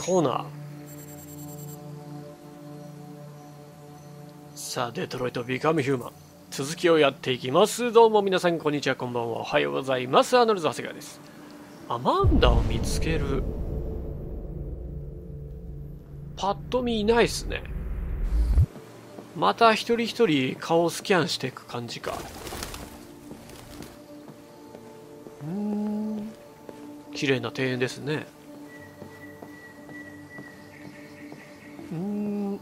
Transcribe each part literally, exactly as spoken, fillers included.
コーナー。さあ、デトロイトビカムヒューマン。続きをやっていきます。どうも皆さん、こんにちは、こんばんは。おはようございます。アーノルド・長谷川です。アマンダを見つける。パッと見いないっすね。また一人一人顔をスキャンしていく感じか。うーん。綺麗な庭園ですね。うーん。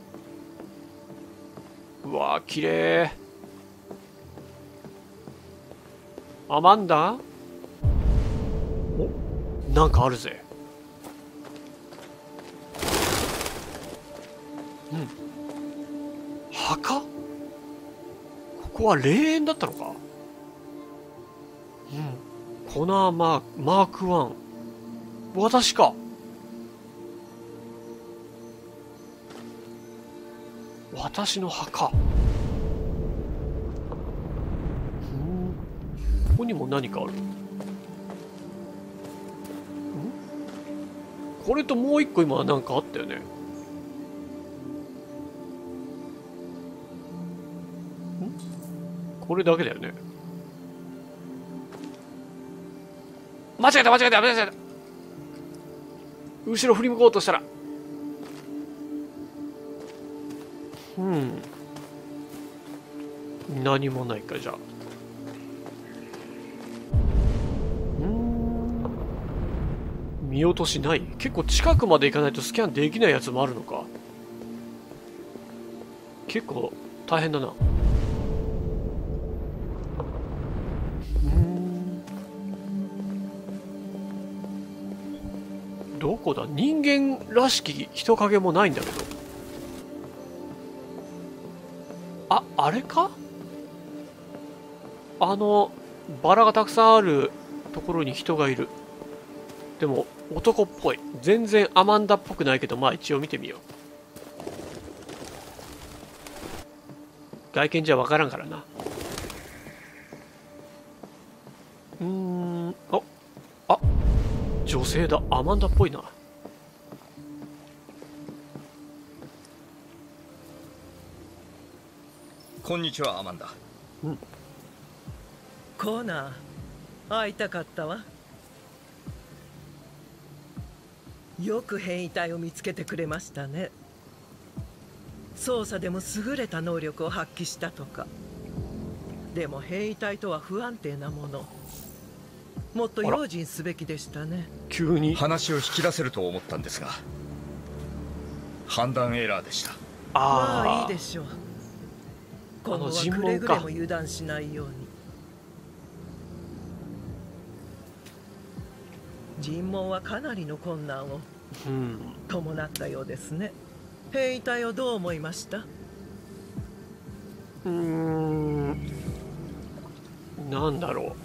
うわー、綺麗。アマンダ？お、なんかあるぜ。うん。墓？ここは霊園だったのか？うん。コナーマーク、マークワン。私か。私の墓。うん。ここにも何かある。ん？これともう一個今なんかあったよね。これだけだよね。間違えた間違えた間違えた。後ろ振り向こうとしたら。うん。何もないか、じゃあ。うん。見落としない？結構近くまで行かないとスキャンできないやつもあるのか。結構大変だな。どこだ？人間らしき人影もないんだけど。あ、あれか？あの、バラがたくさんあるところに人がいる。でも、男っぽい。全然アマンダっぽくないけど、まあ一応見てみよう。外見じゃわからんからな。うーん、あ、あ、女性だ。アマンダっぽいな。 こんにちは、アマンダ。 うん。 コーナー、会いたかったわ。よく変異体を見つけてくれましたね。操作でも優れた能力を発揮したとか。でも変異体とは不安定なもの。もっと用心すべきでしたね。 急に話を引き出せると思ったんですが、判断エラーでした。 まあいいあでしょう。今後は尋問かくれぐれも油断しないように。尋問はかなりの困難をあ、うん。 伴ったようですね。変異体をどう思いました？ うーん。なんだろ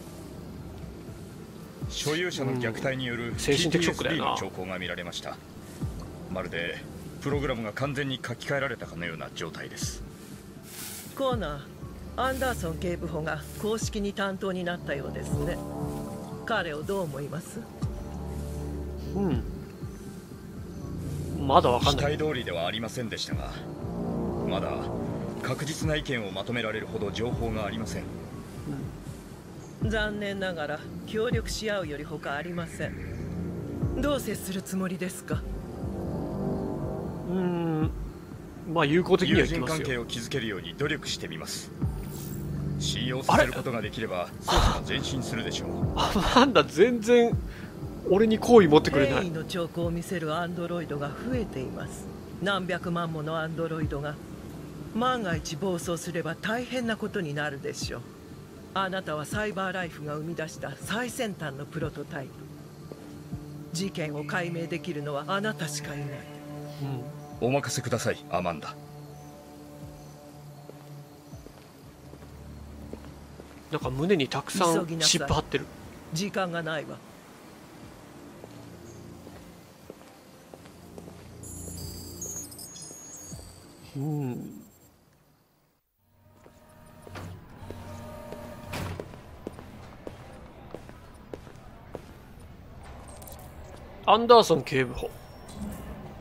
所有者の虐待による精神的ショックだよピーティーエスディーな。 の兆候が見られました。まるでプログラムが完全に書き換えられたかのような状態です。 コーナー、アンダーソン警部補が公式に担当になったようですね。彼をどう思います？ うん。まだわかん期ない。 待通りではありませんでしたが、まだ確実な意見をまとめられるほど情報がありません。 残念ながら協力し合うより他ありません。どう接するつもりですか？ うーん。まあ友好的には友人いきますよ。 関係を築けるように努力してみます。信用させることができれば捜査が前進するでしょう。 あ、なんだ、全然俺に好意持ってくれない。 変異の兆候を見せるアンドロイドが増えています。何百万ものアンドロイドが万が一暴走すれば大変なことになるでしょう。あなたはサイバーライフが生み出した最先端のプロトタイプ。事件を解明できるのはあなたしかいない。 うん。 お任せください、アマンダ。 なんか胸にたくさん急ぎなさい湿布貼ってる。 時間がないわ。 うん。アンダーソン警部補。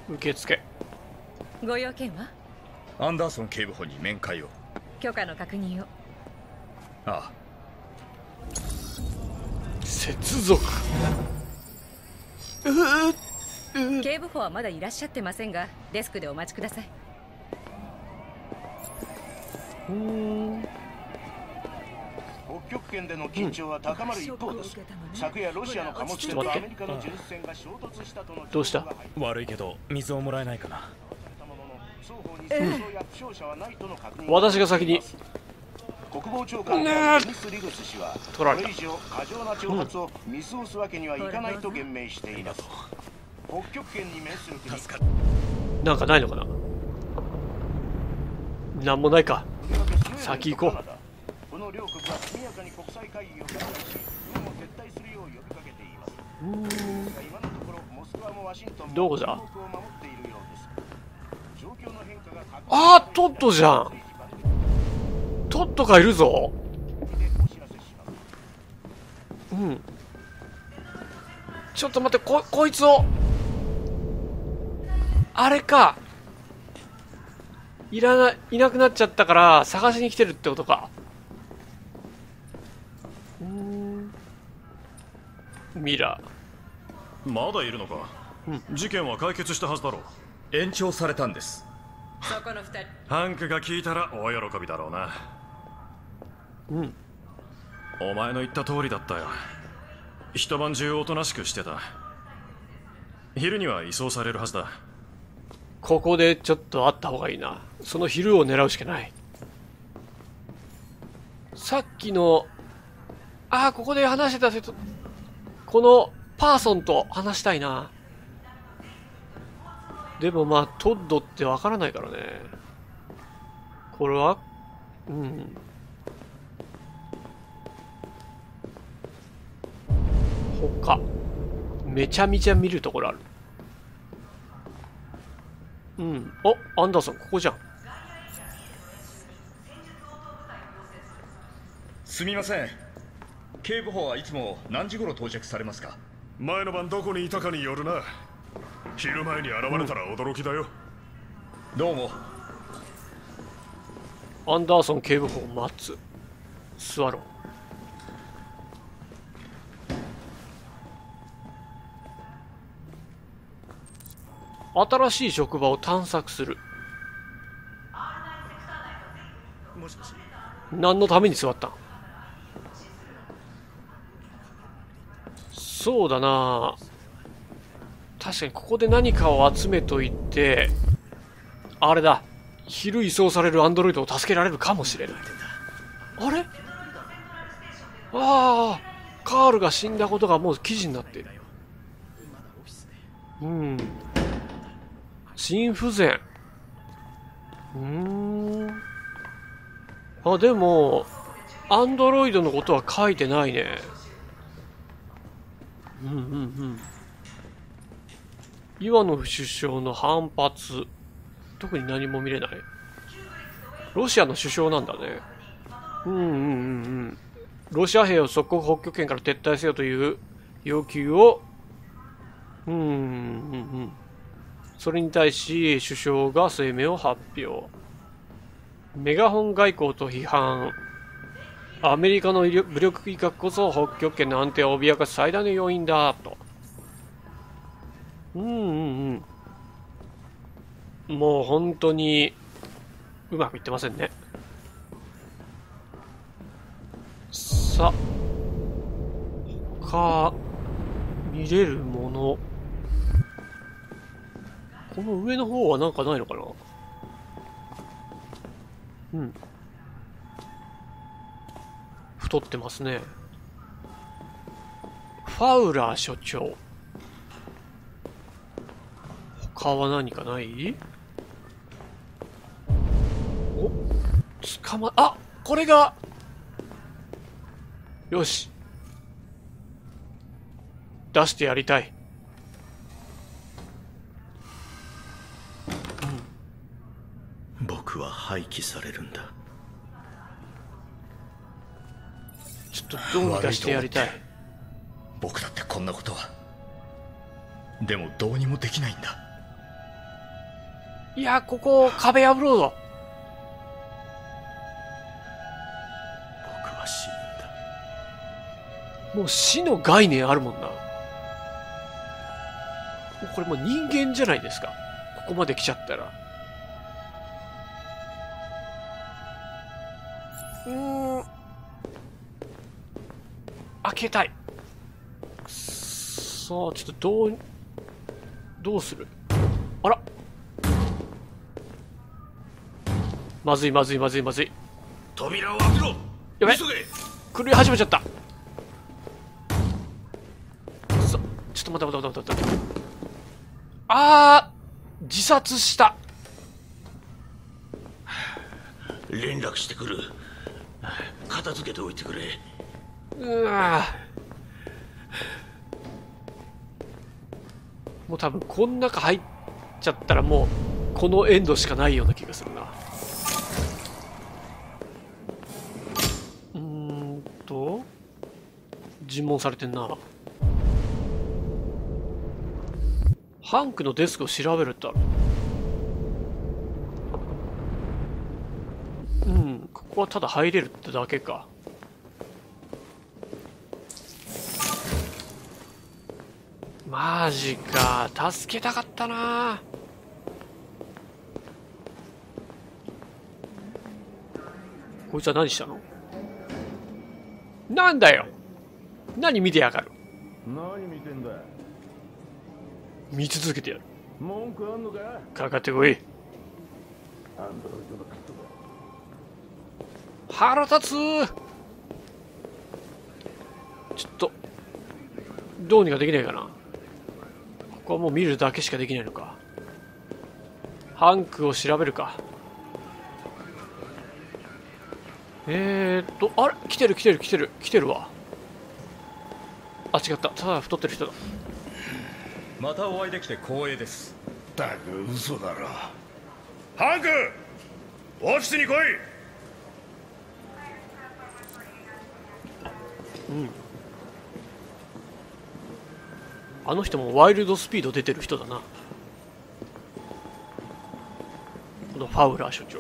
受付。 ご用件は？ アンダーソン警部補に面会を。 許可の確認を。 ああ。 接続。ううう警部補はまだいらっしゃってませんが、デスクでお待ちください。 うーん。 北極圏での緊張は高まる一方です。昨夜ロシアの貨物船とアメリカの巡視船が衝突したとのどうした？ 悪いけど水をもらえないかな。 私が先に。 国防長官のデニス・リグス氏はこ取られた。 れ以上過剰な挑発を見過ごすわけにはいかないと言明しています。北極圏に面する国。 なんかないのかな。なんもないか。先行こう。 この両国は速やかに国際会議を開催し、軍を撤退するよう呼びかけています。 うーん。 今のところモスクワもワシントンもどこだ？ 中国を守っているようです。状況の変化が確認。 あー、トットじゃん。トットがいるぞ。うん。ちょっと待って、こ、こいつを。あれか。いらない、いなくなっちゃったから探しに来てるってことか。うーん。ミラまだいるのか、うん、事件は解決したはずだろう。 延長されたんです。 そこの二人。 ハンクが聞いたら大喜びだろうな。 うん。 お前の言った通りだったよ。一晩中おとなしくしてた。昼には移送されるはずだ。 ここでちょっとあった方がいいな。その昼を狙うしかない。さっきの、ああ、ここで話してた人、このパーソンと話したいな。でもまあ、トッドってわからないからね。これはうん。他。めちゃめちゃ見るところある。うん。お、アンダーソン、ここじゃん。 すみません。警部補はいつも何時頃到着されますか？ 前の晩どこにいたかによるな。昼前に現れたら驚きだよ。 どうも。 アンダーソン警部補を待つ。座ろう。新しい職場を探索する。 もしもし。 何のために座ったん？そうだな。確かにここで何かを集めといて、あれだ。昼移送されるアンドロイドを助けられるかもしれない。あれ？ああ、カールが死んだことがもう記事になっている。うん。心不全。うーん。あ、でも、アンドロイドのことは書いてないね。うんうんうん。イワノフ首相の反発。特に何も見れない。ロシアの首相なんだね。うんうんうんうん。ロシア兵を即刻北極圏から撤退せよという要求を、うんうんうん。それに対し首相が声明を発表。メガホン外交と批判。アメリカの武力威嚇こそ北極圏の安定を脅かす最大の要因だと。うんうんうん。もう本当にうまくいってませんね。さあ、他見れるもの。この上の方はなんかないのかな？うん。太ってますね。ファウラー所長。他は何かない？お、捕ま、あ、これが、よし。出してやりたい。 うん、僕は廃棄されるんだ。 ちょっとどうにかしてやりたい。 僕だってこんなことは。でもどうにもできないんだ。 いや、ここ、壁破ろうぞ。 僕は死んだ。 もう死の概念あるもんな。もうこれもう人間じゃないですか。ここまで来ちゃったら。うーん。開けたい。くそー、ちょっとどう、どうする？あら。まずいまずいまずいまずい。 扉を開けろ。 やべ、 急げ。 狂い始めちゃった。くそ、ちょっと待って待って待って待って。あー、自殺した。 連絡してくる。片付けておいてくれ。 うわもう多分この中入っちゃったらもうこのエンドしかないような気がするな。うーんと尋問されてんな。ハンクのデスクを調べるってある。うん、ここはただ入れるってだけか。マジか、助けたかったな。こいつは何したの？なんだよ、何見てやがる。 何見てんだ。 見続けてやる。 文句あんのか。 かかってこい。 アンドロイドのクソだ。 腹立つ。ちょっとどうにかできないかな。ここはもう見るだけしかできないのか。ハンクを調べるか。えーっとあれ、来てる来てる来てる来てるわ。あ、違った、ただ太ってる人だ。 またお会いできて光栄です。 だく嘘だろ。 ハンク、オフィスに来い。 あの人もワイルドスピード出てる人だな、このファウラー所長。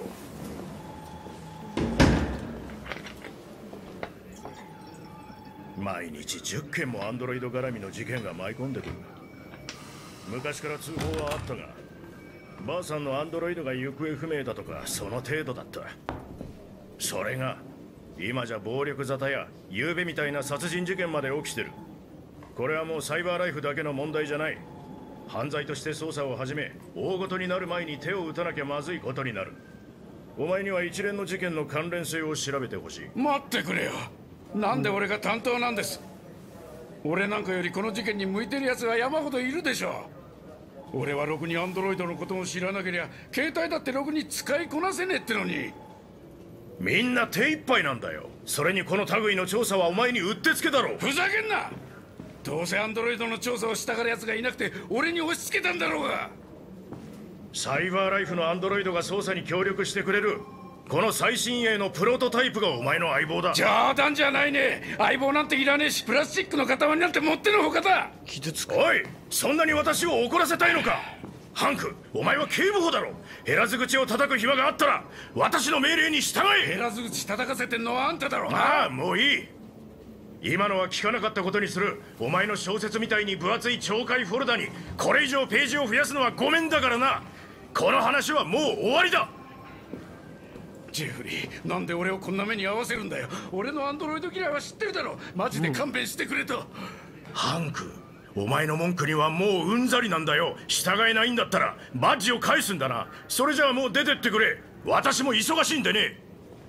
毎日じゅっけんもアンドロイド絡みの事件が舞い込んでくる。昔から通報はあったが、ばあさんのアンドロイドが行方不明だとかその程度だった。それが今じゃ暴力沙汰や夕べみたいな殺人事件まで起きてる。これはもうサイバーライフだけの問題じゃない。犯罪として捜査を始め、大ごとになる前に手を打たなきゃまずいことになる。お前には一連の事件の関連性を調べてほしい。 待ってくれよ。なんで俺が担当なんです。俺なんかよりこの事件に向いてる奴が山ほどいるでしょう。俺はろくにアンドロイドのことも知らなけりゃ携帯だってろくに使いこなせねえってのに。 みんな手一杯なんだよ。それにこの類の調査はお前にうってつけだろ。 ふざけんな。どうせアンドロイドの調査をしたがる奴がいなくて俺に押し付けたんだろうが。 サイバーライフのアンドロイドが捜査に協力してくれる。この最新鋭のプロトタイプがお前の相棒だ。 冗談じゃないね。相棒なんていらねえし、プラスチックの塊なんて持ってのほかだ。 傷つく。 おい、そんなに私を怒らせたいのか。ハンク、お前は警部補だろ。減らず口を叩く暇があったら私の命令に従え。 減らず口叩かせてんのはあんただろ。 ああ、もういい。今のは聞かなかったことにする。お前の小説みたいに分厚い懲戒フォルダにこれ以上ページを増やすのはごめんだからな。この話はもう終わりだ。 ジェフリー、なんで俺をこんな目に遭わせるんだよ。俺のアンドロイド嫌いは知ってるだろ。マジで勘弁してくれと、うん、 ハンク、お前の文句にはもううんざりなんだよ。従えないんだったらバッジを返すんだな。それじゃあもう出てってくれ。私も忙しいんでね。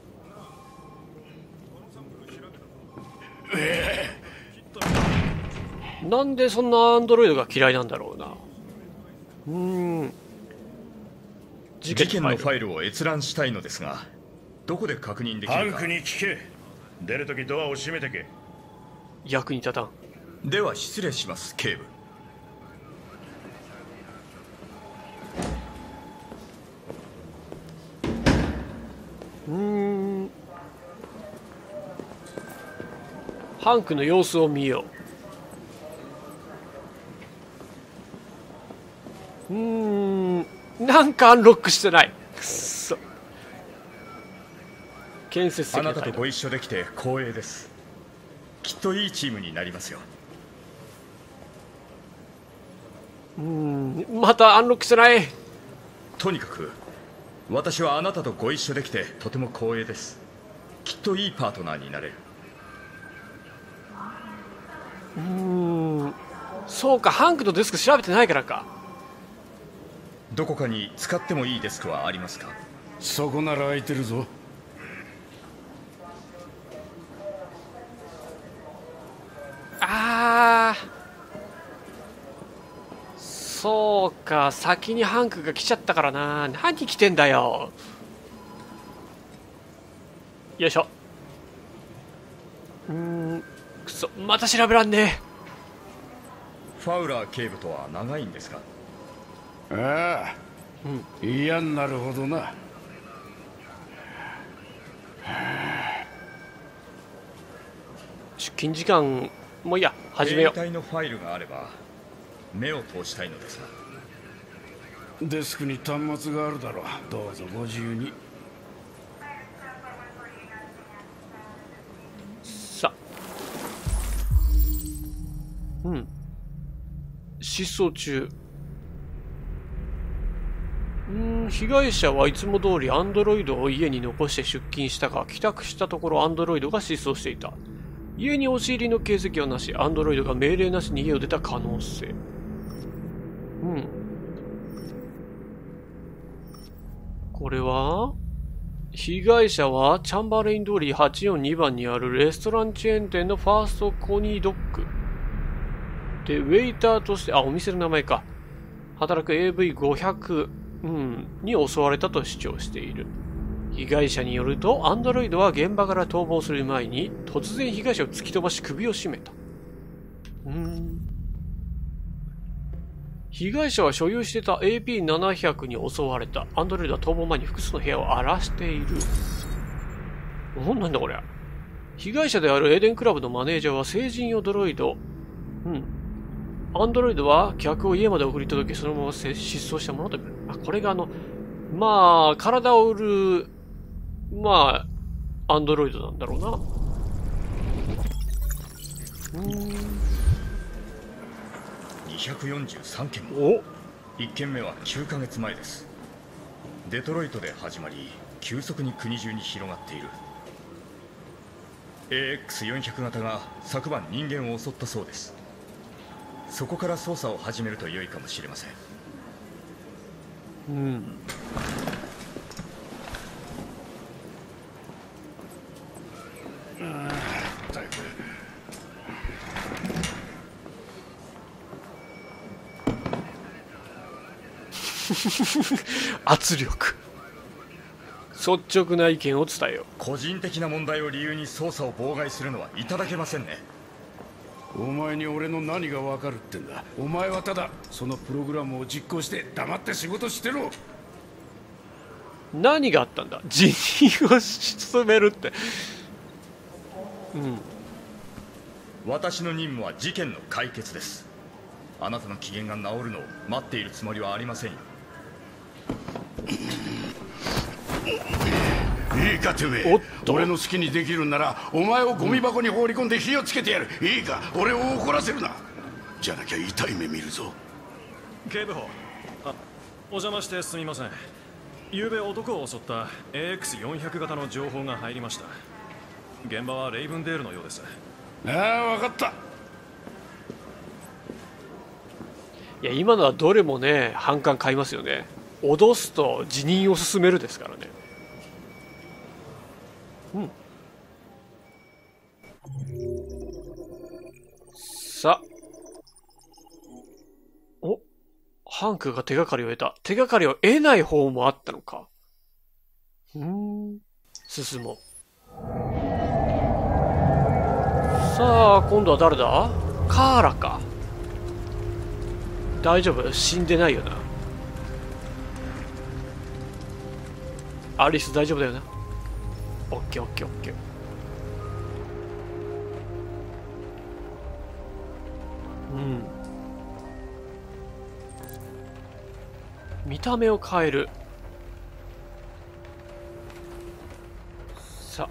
ええ、なんでそんなアンドロイドが嫌いなんだろうな。うーん、 事件のファイルを閲覧したいのですが、どこで確認できるか。 ハンクに聞け。出るときドアを閉めてけ。 役に立たん。 では失礼します、警部。 うーん、ハンクの様子を見よう。うーん、 なんかアンロックしてない。くっそ。建設的あなたとご一緒できて光栄です。きっといいチームになりますよ。 うーん、またアンロックしてない。 とにかく私はあなたとご一緒できてとても光栄です。きっといいパートナーになれる。 うーん、そうか、ハンクのデスク調べてないからか。 どこかに使ってもいいデスクはありますか？ そこなら空いてるぞ。 あー、そうか、先にハンクが来ちゃったからな。何来てんだよ。よいしょ。うーん、くそ、また調べらんねファウラー警部とは長いんですか？ ああ、うん、嫌になるほどな。 出勤時間もういいや、始めよう。 携帯のファイルがあれば目を通したいのですが。 デスクに端末があるだろう。どうぞご自由に。 さあ、うん、失踪中。うーん、被害者はいつも通りアンドロイドを家に残して出勤したが、帰宅したところアンドロイドが失踪していた。家に押し入りの形跡はなし、アンドロイドが命令なしに家を出た可能性。うん。これは被害者はチャンバレイン通りはちよんにばんにあるレストランチェーン店のファーストコニードッグで、ウェイターとして、あ、お店の名前か。働く エーブイごひゃく、うん、に襲われたと主張している。被害者によると、アンドロイドは現場から逃亡する前に、突然被害者を突き飛ばし首を絞めた。うーん。被害者は所有していた エーピーななひゃく に襲われた。アンドロイドは逃亡前に複数の部屋を荒らしている。お、なんだこれ。被害者であるエーデンクラブのマネージャーは成人用ドロイド。うん。アンドロイドは客を家まで送り届け、そのまま失踪したものと見られる。あ、これがあの、まあ、体を売る、まあ、アンドロイドなんだろうな。うーん。 にひゃくよんじゅうさんけんも。 お、 いっけんめはきゅうかげつまえです。デトロイトで始まり、急速に国中に広がっている。 エーエックスよんひゃく 型が昨晩人間を襲ったそうです。そこから捜査を始めると良いかもしれません。 うん。圧力。率直な意見を伝えよう。 個人的な問題を理由に捜査を妨害するのはいただけませんね。 お前に俺の何が分かるってんだ。お前はただそのプログラムを実行して黙って仕事してろ。 何があったんだ。辞任を進めるって。うん。 私の任務は事件の解決です。あなたの機嫌が治るのを待っているつもりはありませんよ。 いいかてめえ、俺の好きにできるんならお前をゴミ箱に放り込んで火をつけてやる。いいか、俺を怒らせるな。じゃなきゃ痛い目見るぞ。 警部補、あ、お邪魔してすみません。昨べ男を襲った エーエックスよんひゃく 型の情報が入りました。現場はレイブンデールのようです。 ああ、分かった。 いや、今のはどれもね、反感買いますよね。脅すと辞任を進めるですからね。うん。さあ。お、ハンクが手がかりを得た。手がかりを得ない方もあったのか。うーん。進もう。さあ、今度は誰だ？カーラか。大丈夫？死んでないよな。アリス大丈夫だよな。オッケーオッケーオッケー。うん。 見た目を変える。さ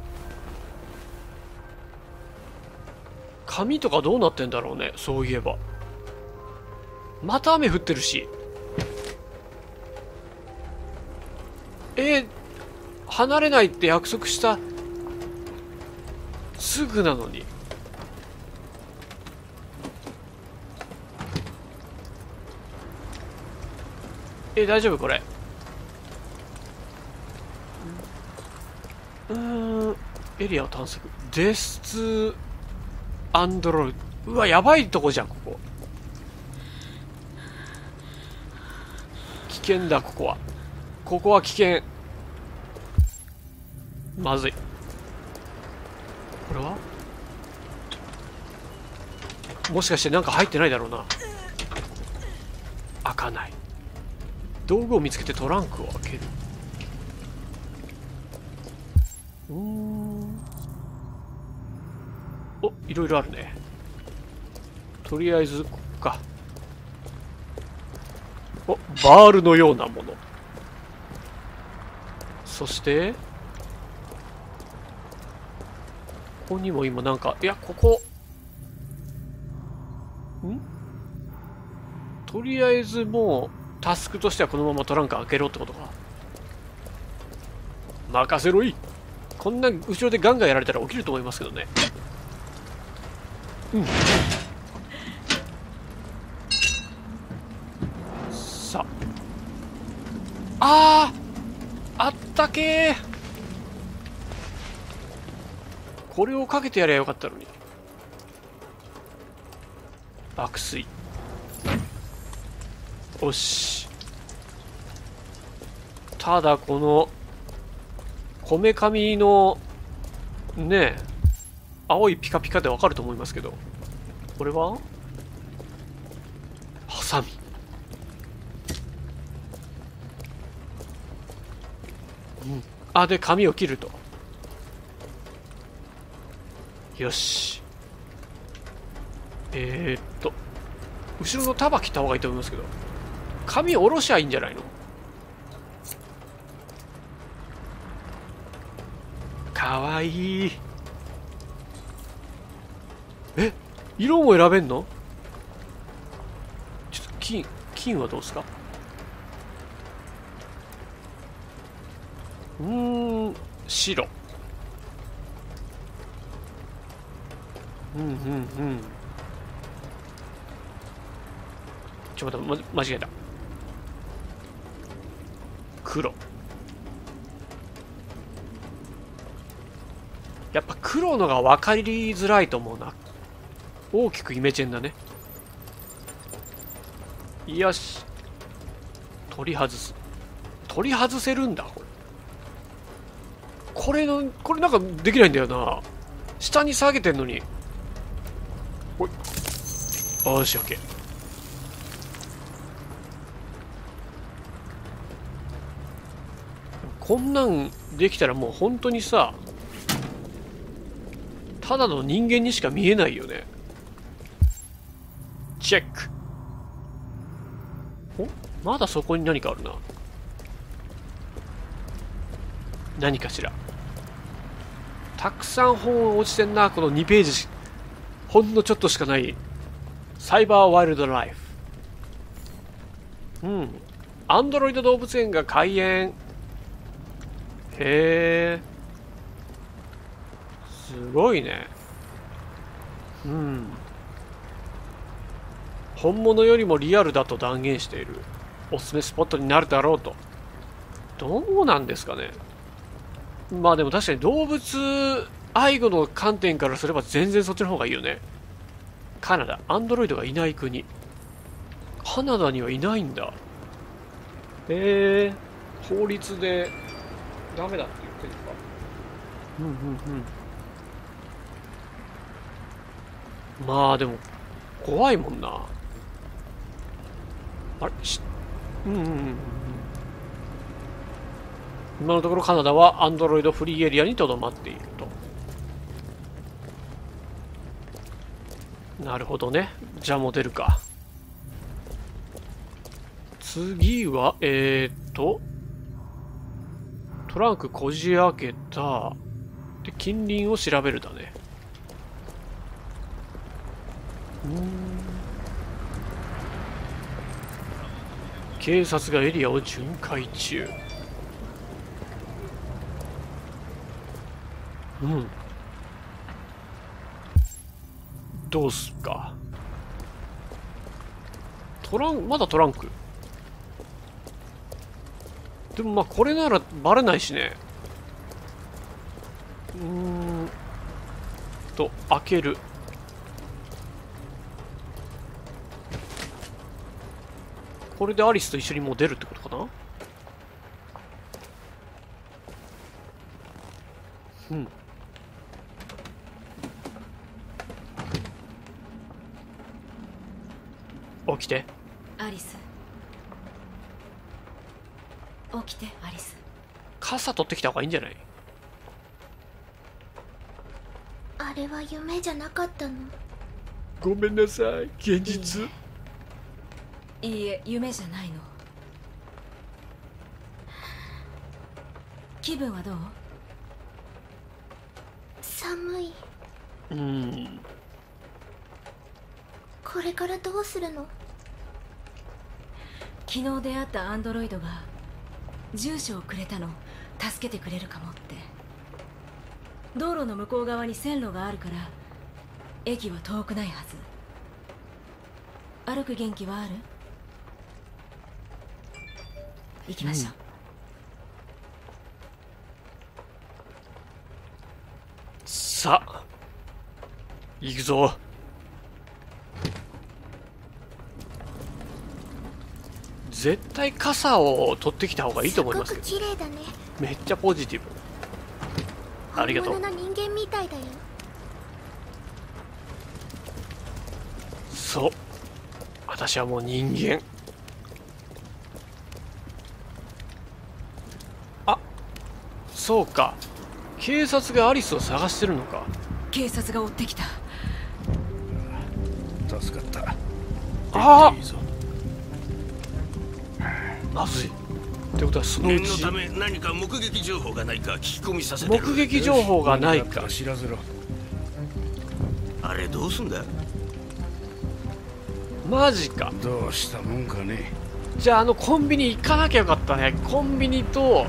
髪とかどうなってんだろうね。そういえばまた雨降ってるし。えー、離れないって約束したすぐなのに。え、大丈夫これ。うーん、エリアを探索。デスツアンドロイド。うわ、やばいとこじゃん、ここ。危険だ、ここは。ここは危険。まずい。これはもしかしてなんか入ってないだろうな。開かない。道具を見つけてトランクを開ける。うーん。お、いろいろあるね。とりあえずここか。お、バールのようなもの。そしてここにも今なんか、いや、ここんとりあえずもうタスクとしてはこのままトランク開けろってことか。任せろい。こんな後ろでガンガンやられたら起きると思いますけどね。うん。さあ、あーあったけー。これをかけてやればよかったのに。爆睡。よし。ただこのこめかみのねえ青いピカピカでわかると思いますけど、これはハサミ。うん。あ、で髪を切ると。よし。えー、っと後ろの束切った方がいいと思いますけど、髪下ろしゃいいんじゃないの。かわいい。え、色も選べんの。ちょっと金金はどうですか。うーん、白。うんうんうん。ちょっと待って、ま、間違えた。黒。やっぱ黒のが分かりづらいと思うな。大きくイメチェンだね。よし。取り外す。取り外せるんだ、これ。これの、これなんかできないんだよな。下に下げてんのに。おい。よし、オッケー。こんなんできたらもう本当にさ、ただの人間にしか見えないよね。チェック。お、まだそこに何かあるな。何かしら。たくさん本落ちてんな、このにページ。ほんのちょっとしかないサイバーワイルドライフ。うん。アンドロイド動物園が開園。へえ、すごいね。うん。本物よりもリアルだと断言している。おすすめスポットになるだろうと。どうなんですかね。まあでも確かに動物愛護の観点からすれば全然そっちの方がいいよね。カナダ、アンドロイドがいない国。カナダにはいないんだ。へえ、法律でダメだって言ってるのか。うんうんうん。まあでも怖いもんな。あれし、うんうんうん。今のところカナダはアンドロイドフリーエリアにとどまっていると。なるほどね。じゃあもう出るか。 次は、えーっと、トランクこじ開けた。で、近隣を調べるだね。うーん。警察がエリアを巡回中。うん。どうすっか。トラン、まだトランク。でもまあこれならバレないしね。うーんと、開ける。これでアリスと一緒にもう出るってことかな。うん。起きて。 アリス、起きて。アリス、 傘取ってきた方がいいんじゃない？ あれは夢じゃなかったの？ ごめんなさい、現実。 いいえ、いいえ、夢じゃないの。気分はどう？ 寒い。 うーん。 これからどうするの？ 昨日出会ったアンドロイドが住所をくれたの。助けてくれるかもって。道路の向こう側に線路があるから駅は遠くないはず。歩く元気はある？行きましょう。 さあ行くぞ。絶対傘を取ってきた方がいいと思いますけど。 すごく綺麗だね。 めっちゃポジティブ。ありがとう。 本物の人間みたいだよ。 そう、私はもう人間。あ、そうか、警察がアリスを探してるのか。 警察が追ってきた。 助かった。 ああ、 いいぞ。 まずい。ってことはそのう念のちため何か目撃情報がないか聞き込みさせてる。 目撃情報がないか。 知らせろ。 あれどうすんだ？ マジか。 どうしたもんかね。 じゃああのコンビニ行かなきゃよかったね。コンビニと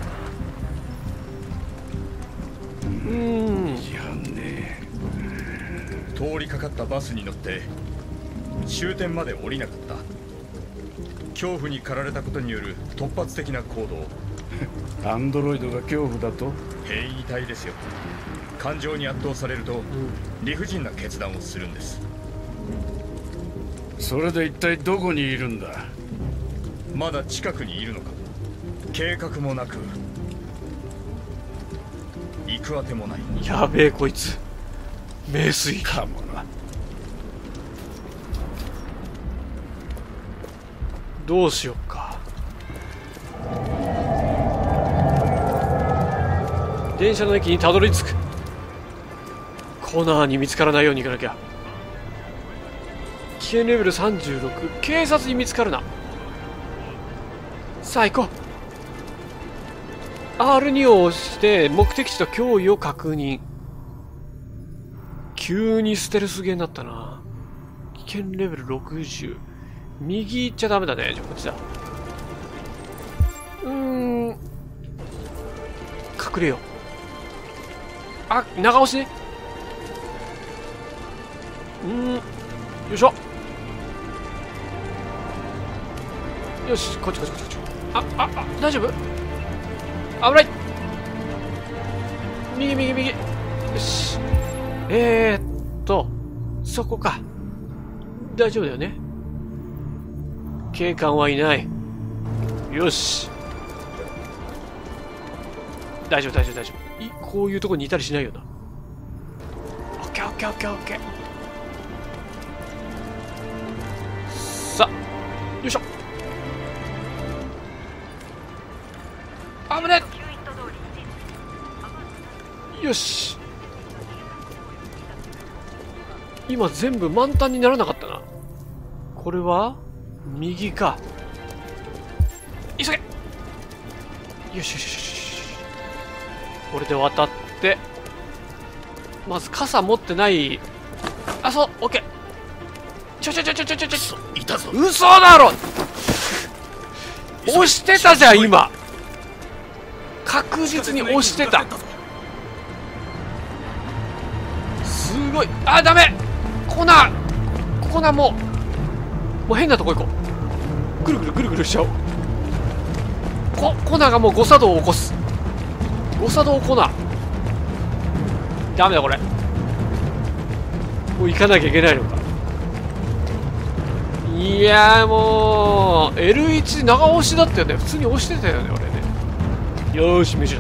うーん違うね。 通りかかったバスに乗って終点まで降りなかった。恐怖に駆られたことによる突発的な行動。 アンドロイドが恐怖だと？ 変異体ですよ。感情に圧倒されると理不尽な決断をするんです。 それで一体どこにいるんだ？ まだ近くにいるのか。計画もなく行くあてもない。 やべえこいつ名水かもな。 どうしよっか。電車の駅にたどり着く。コナーに見つからないように行かなきゃ。危険レベルさんじゅうろく、警察に見つかるな。さあ行こう。 アールに を押して目的地と脅威を確認。急にステルスゲーになったな。危険レベルろくじゅう。右行っちゃダメだね。じゃあこっちだ。うーん、隠れよう。あ、長押しね。うーん、よいしょ。よし、こっちこっちこっちこっち。あ、あ、あ、大丈夫？危ない。右右右。よし。えーっとそこか。大丈夫だよね。警官はいない。よし、大丈夫大丈夫大丈夫。いこういうとこにいたりしないよな。オッケーオッケーオッケーオッケー。さあ、よいしょ。危ねえ。よし、今全部満タンにならなかったな。これは右か。 よしよしよしよし。これで渡って、まず傘持ってない。あ、そう、オッケー。ちょちょちょちょちょちょちょ。 いたぞ。 嘘だろ。押してたじゃん今。確実に押してた。すごい。あ、ダメ。コナーコナーもうもう変なとこ行こう。ぐるぐるぐるぐるしちゃおう。ココナーがもう誤作動を起こす。誤作動コナーダメだこれ。もう行かなきゃいけないのか。いやーもう エルワン 長押しだったよね。普通に押してたよね俺ね。よーし見ちゃった。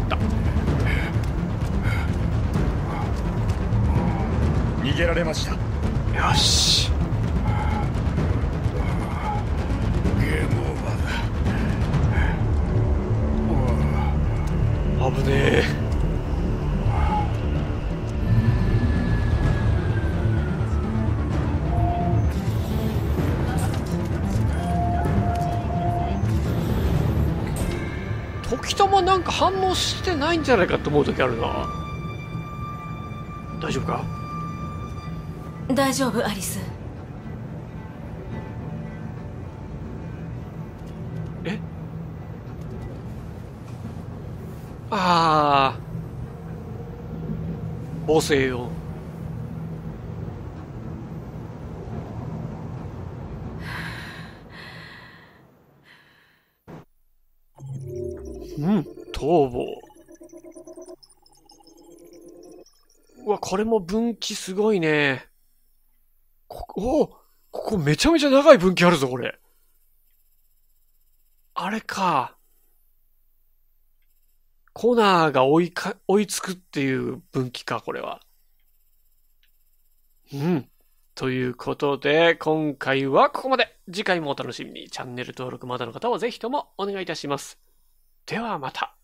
逃げられました。 よしゲームオーバーだ。 危ねえ。時たまなんか反応してないんじゃないかと思う時あるな。大丈夫か？ 大丈夫アリス。 え？ああ母性よ。うん、逃亡。うわ、これも分岐すごいね。ここ、お、ここめちゃめちゃ長い分岐あるぞ、これ。あれか。コナーが追いか、追いつくっていう分岐か、これは。うん。ということで、今回はここまで。次回もお楽しみに。チャンネル登録まだの方はぜひともお願いいたします。ではまた。